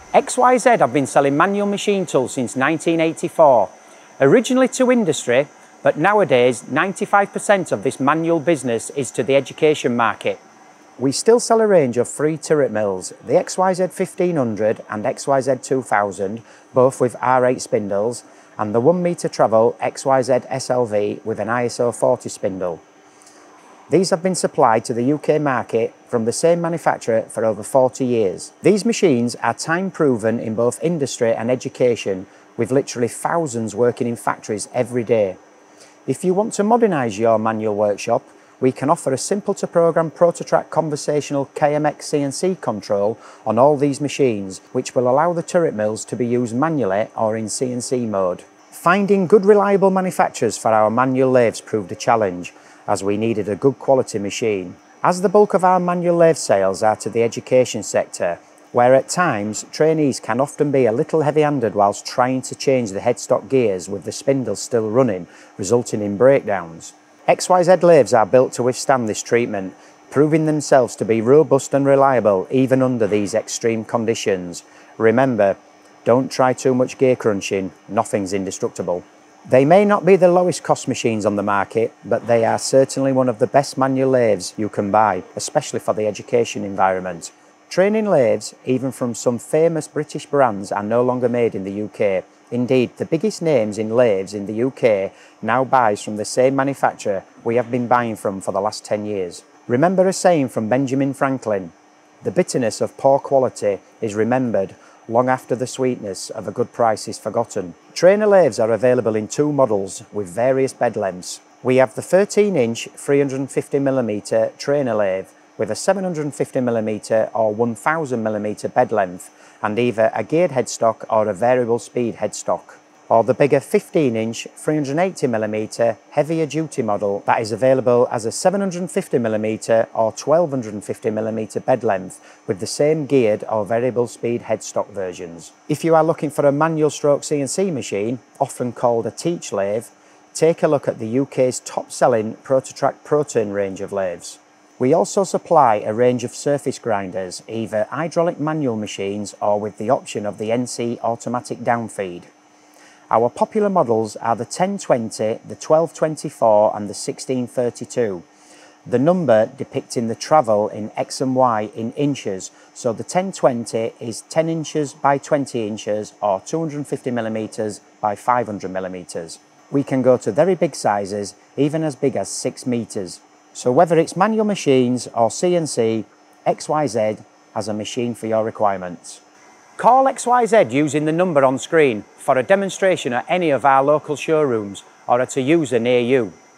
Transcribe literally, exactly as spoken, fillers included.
X Y Z have been selling manual machine tools since nineteen eighty-four, originally to industry, but nowadays ninety-five percent of this manual business is to the education market. We still sell a range of three turret mills, the X Y Z fifteen hundred and X Y Z two thousand, both with R eight spindles, and the one metre travel X Y Z S L V with an I S O forty spindle. These have been supplied to the U K market from the same manufacturer for over forty years. These machines are time proven in both industry and education, with literally thousands working in factories every day. If you want to modernise your manual workshop, we can offer a simple to program Prototrac conversational K M X C N C control on all these machines, which will allow the turret mills to be used manually or in C N C mode. Finding good reliable manufacturers for our manual lathes proved a challenge, as we needed a good quality machine. As the bulk of our manual lathe sales are to the education sector, where at times trainees can often be a little heavy-handed whilst trying to change the headstock gears with the spindles still running, resulting in breakdowns. X Y Z lathes are built to withstand this treatment, proving themselves to be robust and reliable even under these extreme conditions. Remember, don't try too much gear crunching, nothing's indestructible. They may not be the lowest cost machines on the market, but they are certainly one of the best manual lathes you can buy, especially for the education environment. Training lathes, even from some famous British brands, are no longer made in the U K. Indeed, the biggest names in lathes in the U K now buys from the same manufacturer we have been buying from for the last ten years. Remember a saying from Benjamin Franklin: the bitterness of poor quality is remembered long after the sweetness of a good price is forgotten. Trainer lathes are available in two models with various bed lengths. We have the thirteen inch three hundred fifty millimeter trainer lathe with a seven hundred fifty millimeter or one thousand millimeter bed length and either a geared headstock or a variable speed headstock, or the bigger fifteen inch three hundred eighty millimeter heavier duty model that is available as a seven hundred fifty millimeter or twelve hundred fifty millimeter bed length with the same geared or variable speed headstock versions. If you are looking for a manual stroke C N C machine, often called a teach lathe, take a look at the U K's top selling Prototrac ProTurn range of lathes. We also supply a range of surface grinders, either hydraulic manual machines or with the option of the N C automatic downfeed. Our popular models are the ten twenty, the twelve twenty-four and the sixteen thirty-two. The number depicting the travel in X and Y in inches, so the ten twenty is ten inches by twenty inches or two hundred fifty millimeters by five hundred millimeters. We can go to very big sizes, even as big as six meters. So whether it's manual machines or C N C, X Y Z has a machine for your requirements. Call X Y Z using the number on screen for a demonstration at any of our local showrooms or at a user near you.